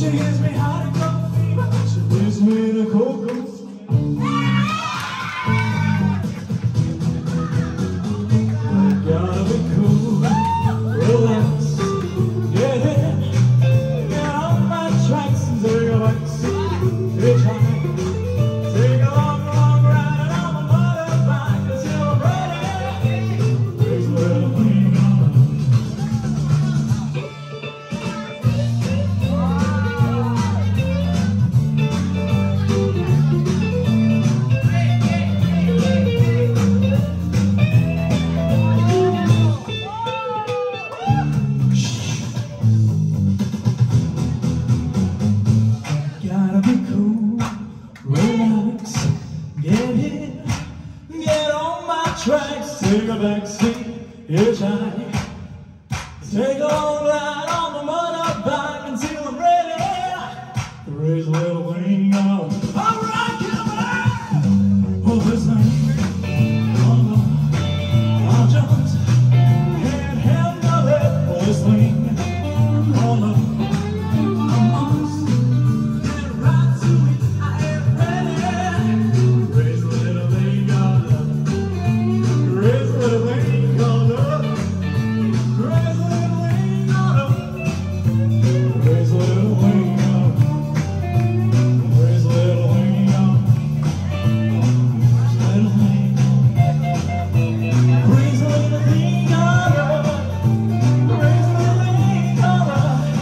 She gives me hot and cold fever. She leaves me in a cold, cold sleep. Gotta be cool, relax, get in, get on my tracks and take a back seat, hitchhike, take a long, long ride on my motorbike until I'm ready. There's a little thing on Gotta be cool, relax, get in, get on my tracks, take a back seat, hitchhike, take a long ride on the motorbike until I'm ready. Raise a little wing on. Alright, come on! Oh, this thing, I'll jump, can't handle it. Oh, this thing, oh,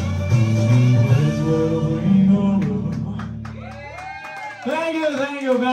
Thank you.